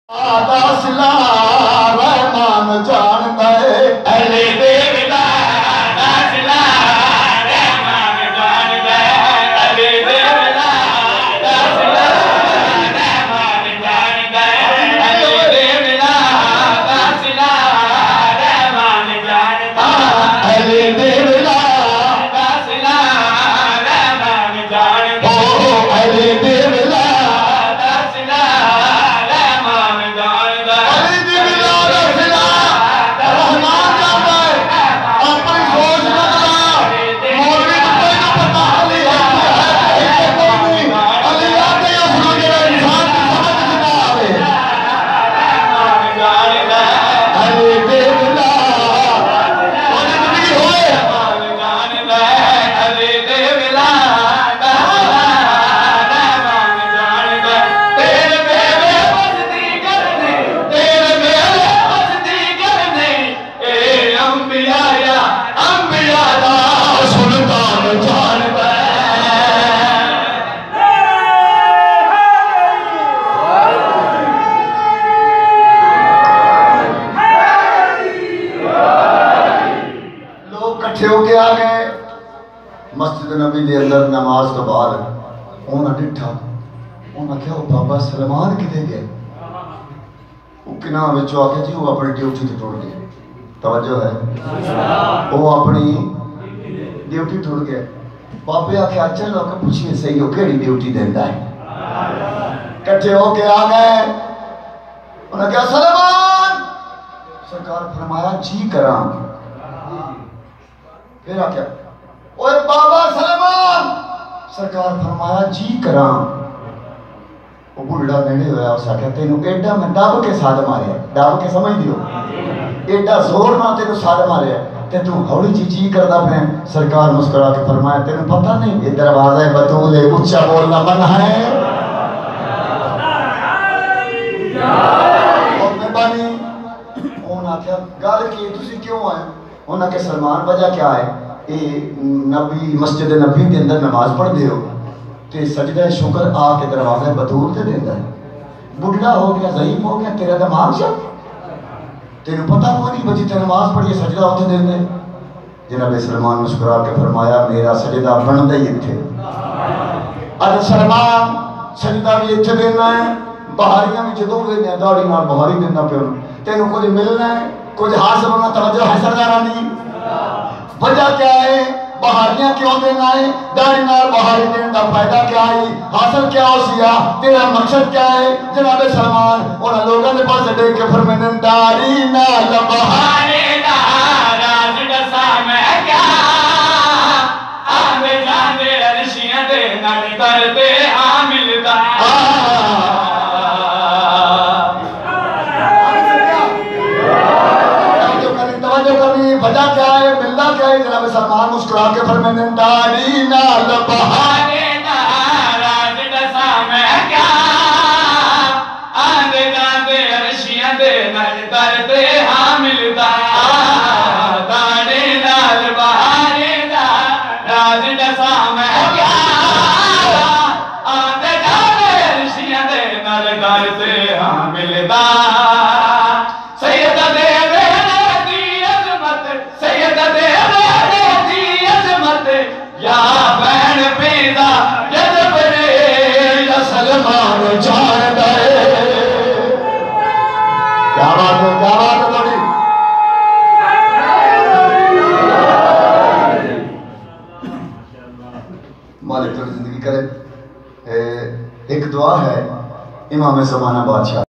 दासिला रहमान जान गए अली देवला दासिला रहमान जान गए अली देवला दासिला रहमान जान गए अली देवला दासिला रहमान जान गए अली देवला दासिला रहमान जान गए ओ अली देवला होके आ गए मस्जिद नबी के अंदर नमाज तो बाद उन्हें डिठा उन्हें क्या बाबा सलमान किते गए आके जी वो अपनी ड्यूटी से टुट गए तवज्जो है वो अपनी ड्यूटी टुट गए बाबे आके चलो के पूछिए सही हो केड़ी ड्यूटी देता है कट्ठे होके आ गए उन्हें क्या सलमान सरकार फरमाया जी करा फिर क्या ओए बाबा सलमान सरकार फरमाया जी करा वो बुढ़ा नेड़े होया उस आख्या तेनू एडा मैं दब के साध मारे दब के समझ दियो एडा जोर ना तेनू साध मारे ते तू हौली जी करदा पे सरकार मुस्कुरा के फरमाया तेनू पता नहीं ये दरवाजा बतूल है ऊंचा बोलना मना है और मेहरबानी उन्होंने आख्या गल की तुसी क्यों आए उन्होंने के सलमान वजह क्या है ये नबी मस्जिद नबी के अंदर नमाज पढ़ते हो तो सजदा शुक्र आके दरवाजा बतूल से देता है बुढ़ा हो गया ज़ईफ हो गया तेरा दिमाग चल तेन पता को नहीं बची तेरे नमाज पढ़िए सजदा उत्थे देंगे जनाब सलमान मुस्कुरा के फरमाया मेरा सजदा बनता ही इत्थे अज सलमान सजदा भी इत्थे देना है बहारियां भी जो देने दाड़ी नाल बहारी देना पे तेन कुछ मिलना है कुछ हासिल होना तवज्जो है सरदारा दी वजह क्या है बहारियां क्यों देना है दाढ़ी नाल बहारी देने का फायदा क्या है हासिल क्या हो सिया तेरा मकसद क्या है जनाब सलमान उन लोगों ने पास देख के फरमाने दाढ़ी नाल बहारी दा राज दसा मैं क्या आंदे जांदे अरशियां दे नाल करते हामिल दा वजह क्या है मिलना क्या है जनाब सलमान मुस्कुरा के फरमाने दाढ़ी नाल बहाने दा राज दसा मैं क्या आंदे जांदे अरशियां दे नाल करते हामिल दा दाढ़ी नाल बहाने दा राज दसा मैं क्या आंदे जांदे अरशियां दे नाल करते हामिल दा क्या बात है थोड़ी मालिक थोड़ी जिंदगी करे एक दुआ है इमाम ज़माना बादशाह